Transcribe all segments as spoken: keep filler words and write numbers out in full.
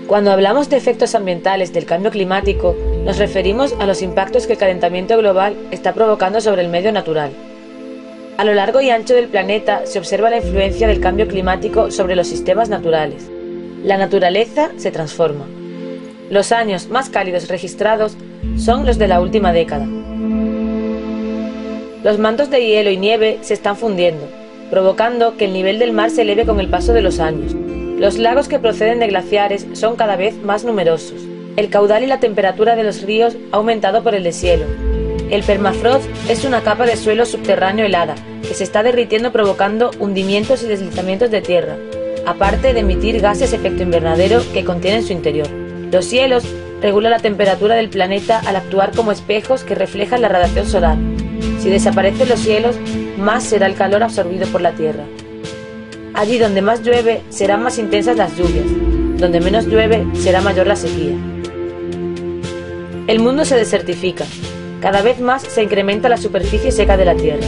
Cuando hablamos de efectos ambientales del cambio climático, nos referimos a los impactos que el calentamiento global está provocando sobre el medio natural. A lo largo y ancho del planeta se observa la influencia del cambio climático sobre los sistemas naturales. La naturaleza se transforma. Los años más cálidos registrados son los de la última década. Los mantos de hielo y nieve se están fundiendo, provocando que el nivel del mar se eleve con el paso de los años. Los lagos que proceden de glaciares son cada vez más numerosos. El caudal y la temperatura de los ríos ha aumentado por el deshielo. El permafrost es una capa de suelo subterráneo helada que se está derritiendo, provocando hundimientos y deslizamientos de tierra, aparte de emitir gases efecto invernadero que contiene en su interior. Los hielos regulan la temperatura del planeta al actuar como espejos que reflejan la radiación solar. Si desaparecen los hielos, más será el calor absorbido por la Tierra. Allí donde más llueve, serán más intensas las lluvias. Donde menos llueve, será mayor la sequía. El mundo se desertifica. Cada vez más se incrementa la superficie seca de la Tierra.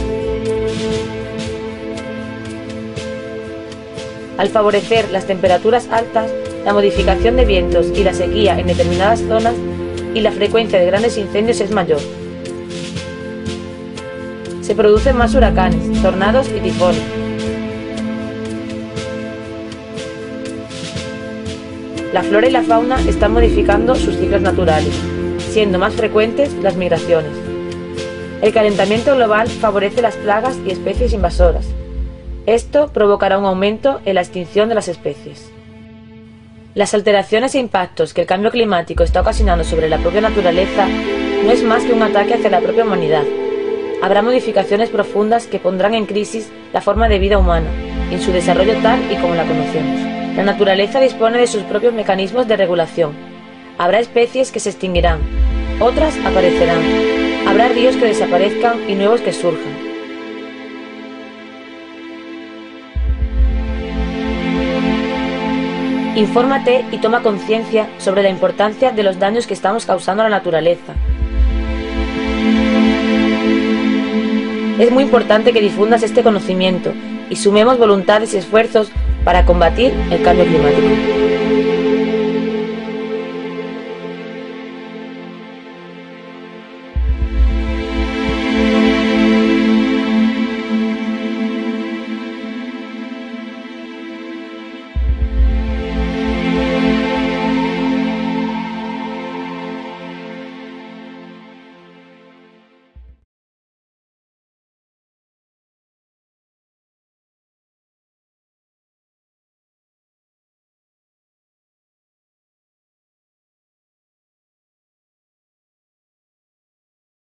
Al favorecer las temperaturas altas, la modificación de vientos y la sequía en determinadas zonas y la frecuencia de grandes incendios es mayor. Se producen más huracanes, tornados y tifones. La flora y la fauna están modificando sus ciclos naturales, siendo más frecuentes las migraciones. El calentamiento global favorece las plagas y especies invasoras. Esto provocará un aumento en la extinción de las especies. Las alteraciones e impactos que el cambio climático está ocasionando sobre la propia naturaleza no es más que un ataque hacia la propia humanidad. Habrá modificaciones profundas que pondrán en crisis la forma de vida humana, en su desarrollo tal y como la conocemos. La naturaleza dispone de sus propios mecanismos de regulación. Habrá especies que se extinguirán, otras aparecerán. Habrá ríos que desaparezcan y nuevos que surjan. Infórmate y toma conciencia sobre la importancia de los daños que estamos causando a la naturaleza. Es muy importante que difundas este conocimiento y sumemos voluntades y esfuerzos para combatir el cambio climático.